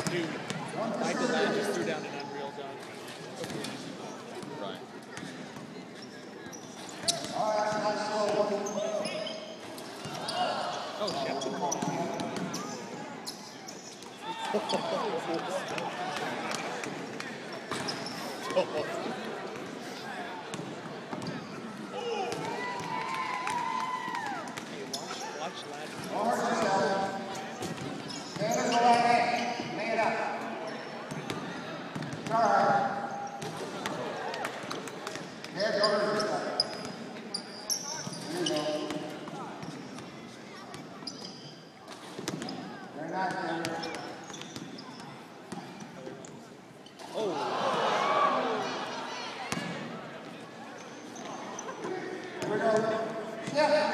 Dude, Michael Land just threw down an unreal dunk. Right. Oh, shit. Hey, watch Land. Oh. Here we go. Yeah.